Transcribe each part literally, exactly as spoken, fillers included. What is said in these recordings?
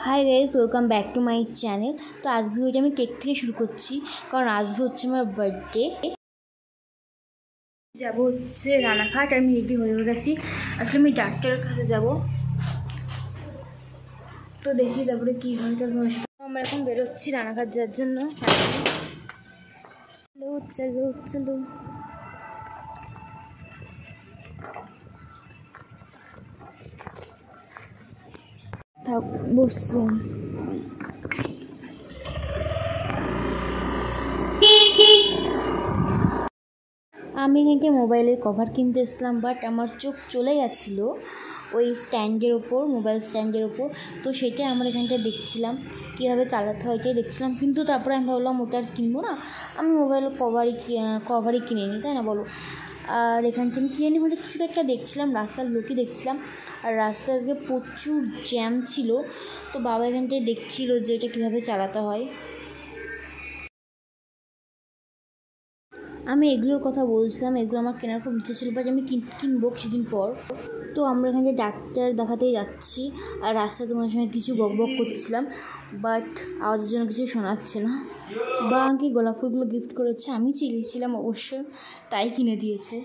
High guys, welcome back to my channel. তো আজকে ভিডিওটা আমি কেক থেকে শুরু করছি, কারণ আজকে হচ্ছে আমার বার্থডে। যাবো হচ্ছে রানাঘাট। আমি রেডি হয়ে গেছি, আসলে আমি ডাক্তারের কাছে যাব। তো দেখি তারপরে কী হয়। তো আমরা এখন বেরোচ্ছি রানাঘাট যাওয়ার জন্য। চলো চলো চলো। থাক বসছি। আমি এখানকে মোবাইলের কভার কিনতে এসেছিলাম, বাট আমার চোখ চলে গেছিলো ওই স্ট্যান্ডের ওপর, মোবাইল স্ট্যান্ডের ওপর। তো সেটাই আমার এখানটায় দেখছিলাম কীভাবে চালাতে হয়, এটাই দেখছিলাম। কিন্তু তারপরে আমি ভাবলাম ওটা আর কিনবো না, আমি মোবাইলের কভারই কভারই কিনে নিই, তাই না বলো। আর এখানটা আমি কিনে নিই বলে কিছু একটা দেখছিলাম, রাস্তার লোকই দেখছিলাম। আর রাস্তায় আজকে প্রচুর জ্যাম ছিল। তো বাবা এখানটায় দেখছিল যে এটা কীভাবে চালাতে হয়। আমি এগুলোর কথা বলছিলাম, এগুলো আমার কেনার খুব ইচ্ছে ছিল, বাট আমি কিনবো কিছুদিন পর। তো আমরা এখানে ডাক্তার দেখাতেই যাচ্ছি, আর রাস্তায় তোমার সঙ্গে কিছু বক বক করছিলাম, বাট আওয়াজের জন্য কিছু শোনাচ্ছে না। বা আমাকে গোলাপ ফুলগুলো গিফট করেছে, আমি চেয়েছিলাম অবশ্য, তাই কিনে দিয়েছে।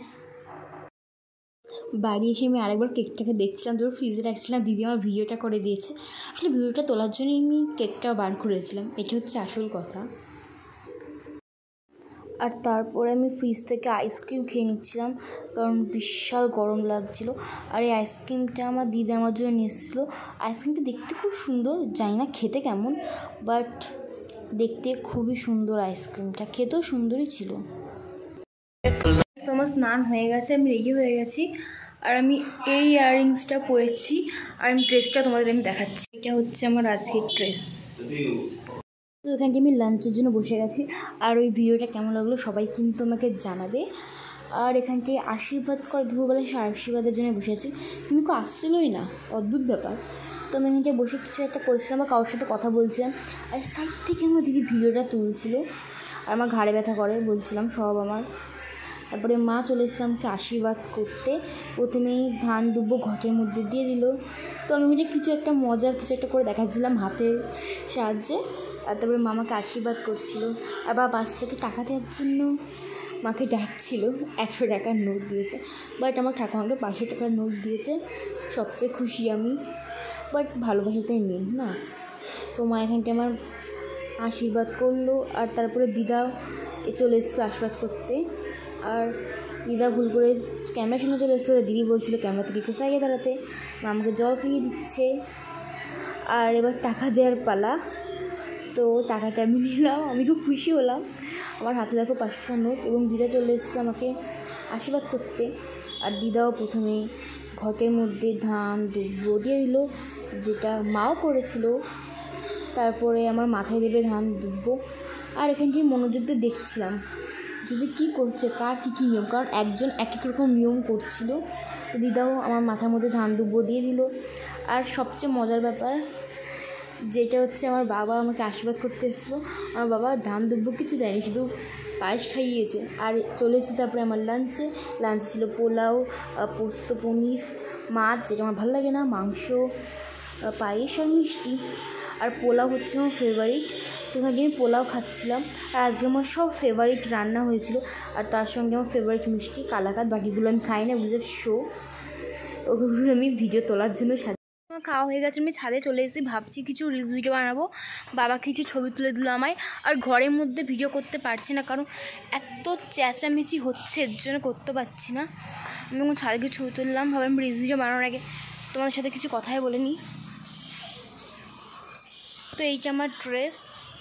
বাড়ি এসে আমি আরেকবার কেকটাকে দেখছিলাম, তারপর ফ্রিজে রাখছিলাম, দিদি আমার ভিডিওটা করে দিয়েছে। আসলে ভিডিওটা তোলার জন্যই আমি কেকটাও বার করেছিলাম, এটা হচ্ছে আসল কথা। আর তারপরে আমি ফ্রিজ থেকে আইসক্রিম খেয়ে নিচ্ছিলাম, কারণ বিশাল গরম লাগছিলো। আর এই আইসক্রিমটা আমার দিদি আমার জন্য নিয়ে এসেছিলো। আইসক্রিমটা দেখতে খুব সুন্দর, জানি না খেতে কেমন, বাট দেখতে খুবই সুন্দর আইসক্রিমটা, খেতেও সুন্দরই ছিল। আমার স্নান হয়ে গেছে, আমি রেডি হয়ে গেছি, আর আমি এই ইয়াররিংসটা পরেছি, আর আমি ড্রেসটা তোমাদের আমি দেখাচ্ছি। এটা হচ্ছে আমার আজকের ড্রেস। তো এখানটি আমি লাঞ্চের জন্য বসে গেছি, আর ওই ভিডিওটা কেমন লাগলো সবাই কিন্তু আমাকে জানাবে। আর এখানটি আশীর্বাদ করে দুপুরবেলা সে আশীর্বাদের জন্য বসে আছি, কিন্তু কেউ আসছিলোই না, অদ্ভুত ব্যাপার। তো আমি এখানটায় বসে কিছু একটা করেছিলাম বা কারোর সাথে কথা বলছিলাম, আর সাইড থেকে আমার দিদি ভিডিওটা তুলছিল, আর আমার ঘাড়ে ব্যথা করে বলছিলাম সব আমার। তারপরে মা চলে এসেছে আমাকে আশীর্বাদ করতে। প্রথমেই ধান দুব্বো ঘটের মধ্যে দিয়ে দিল। তো আমি ওইটা কিছু একটা মজার কিছু একটা করে দেখাচ্ছিলাম হাতের সাহায্যে। আর তারপরে মামাকে আশীর্বাদ করছিল, আবার বাস থেকে টাকা দেওয়ার জন্য মাকে ডাকছিল। একশো টাকার নোট দিয়েছে, বাট আমার ঠাকুমাকে পাঁচশো টাকার নোট দিয়েছে। সবচেয়ে খুশি আমি, বাট ভালোবাসাটাই মেন না। তো মা এখানটা আমার আশীর্বাদ করলো, আর তারপরে দিদা চলে এসেছিলো আশীর্বাদ করতে। আর দিদা ভুল করে ক্যামেরার সামনে চলে এসেছিলো, দিদি বলছিল ক্যামেরা থেকে একটু সাইডে দাঁড়াতে। মামাকে জল খাইয়ে দিচ্ছে, আর এবার টাকা দেওয়ার পালা। তো টাকাটা আমি নিলাম, আমি খুব খুশি হলাম। আমার হাতে দেখো পাঁচশো টাকার নোট, এবং দিদা চলে এসেছে আমাকে আশীর্বাদ করতে। আর দিদাও প্রথমে ঘটের মধ্যে ধান দুব্বো দিয়ে দিল, যেটা মাও করেছিল। তারপরে আমার মাথায় দেবে ধান দুব্বো। আর এখানটি মনোযোগ দিয়ে দেখছিলাম যে যে কী করছে, কার কী কী নিয়ম, কারণ একজন এক এক রকম নিয়ম করছিল। তো দিদাও আমার মাথার মধ্যে ধান দুব্বো দিয়ে দিল। আর সবচেয়ে মজার ব্যাপার যেটা হচ্ছে, আমার বাবা আমাকে আশীর্বাদ করতে এসেছিলো, আমার বাবা ধান দুব্বো কিছু দেয়নি, শুধু পায়েস খাইয়েছে। আর চলে এসেছি তারপরে আমার লাঞ্চে। লাঞ্চে ছিল পোলাও, পোস্ত, পনির, মাছ যেটা আমার ভালো লাগে না, মাংস, পায়েস আর মিষ্টি। আর পোলাও হচ্ছে আমার ফেভারিট, তো ওখানে আমি পোলাও খাচ্ছিলাম। আর আজকে আমার সব ফেভারিট রান্না হয়েছিল, আর তার সঙ্গে আমার ফেভারিট মিষ্টি কালাকাঁদ। বাকিগুলো আমি খাই না, বুঝে শো, ওগুলো আমি ভিডিও তোলার জন্য আমার খাওয়া হয়ে গেছে। আমি ছাদে চলে এসেছি, ভাবছি কিছু রিলস ভিডিও বানাবো। বাবা কিছু ছবি তুলে দিল আমায়, আর ঘরের মধ্যে ভিডিও করতে পারছি না, কারণ এত চেঁচামেচি হচ্ছে, এর জন্য করতে পারছি না। আমি এখন ছাদে কিছু ছবি তুললাম, ভাবলাম রিলস ভিডিও বানানোর আগে তোমাদের সাথে কিছু কথাই বলে নিই। তো এইটা আমার ড্রেস।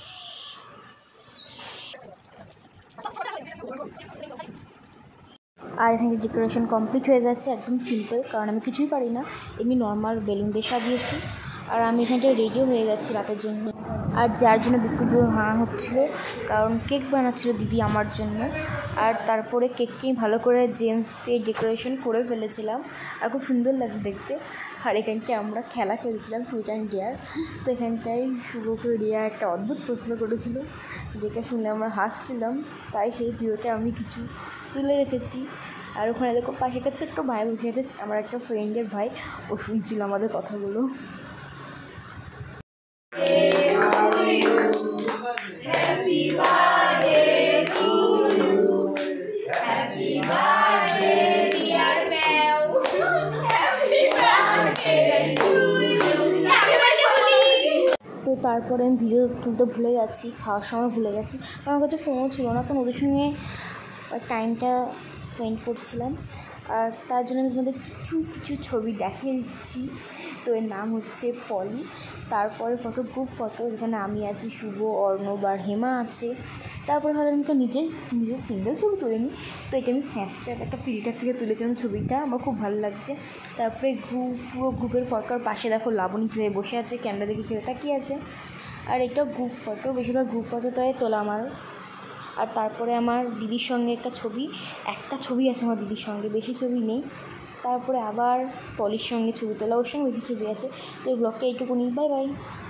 আর এখানে ডেকোরেশন কমপ্লিট হয়ে গেছে, একদম সিম্পল, কারণ আমি কিছুই পারি না, এমনি নর্মাল বেলুন দিয়ে সাজিয়েছি। আর আমি এখানটায় রেডিও হয়ে গেছি রাতের জন্য। আর যার জন্য বিস্কুটগুলো বানানো হচ্ছিলো, কারণ কেক বানাচ্ছিলো দিদি আমার জন্য। আর তারপরে কেককেই ভালো করে জেন্টস দিয়ে ডেকোরেশন করে ফেলেছিলাম, আর খুব সুন্দর লাগছে দেখতে। আর এখানটায় আমরা খেলা খেলছিলাম ট্রুথ অ্যান্ড ডেয়ার। তো এখানটায় শুভকে রিয়া একটা অদ্ভুত প্রশ্ন করেছিল, যেটা শুনে আমরা হাসছিলাম, তাই সেই ভিডিওটা আমি কিছু তুলে রেখেছি। আর ওখানে দেখো পাশে একটা ছোট্ট ভাই বসে আছে, আমার একটা ফ্রেন্ডের ভাই, ও শুনছিল আমাদের কথাগুলো। তারপরে আমি ভিডিও তুলতে ভুলে গেছি, খাওয়ার সময় ভুলে গেছি, আমার কাছে ফোনও ছিল না, কারণ ওদের সঙ্গে টাইমটা স্পেন্ড করছিলাম। আর তার জন্য আমি তোমাদের কিছু কিছু ছবি দেখিয়ে দিচ্ছি। তো এর নাম হচ্ছে পলি। তারপরে ফটো গ্রুপ ফটো, যেখানে আমি আছি, শুভ, অর্ণব আর হেমা আছে। তারপরে হলো আমি তো নিজে নিজের সিঙ্গেল ছবি তুলে নিই, তো এটা আমি স্ন্যাপচ্যাট একটা ফিল্টার থেকে তুলেছিলাম ছবিটা, আমার খুব ভালো লাগছে। তারপরে গ্রুপ পুরো গ্রুপের ফটোর পাশে দেখো লাবণী ফিরে বসে আছে, ক্যামেরা দেখে ফিরে তাকিয়ে আছে। আর এটা গ্রুপ ফটো, বেশিরভাগ গ্রুপ ফটোটাই তোলা আমার। আর তারপরে আমার দিদির সঙ্গে একটা ছবি, একটা ছবি আছে আমার দিদির সঙ্গে, বেশি ছবি নেই। তারপরে আবার পলির সঙ্গে ছবি তোলা, ওর সঙ্গে বেশি ছবি আছে। তো এই ব্লগটা এইটুকুনি, বাই বাই।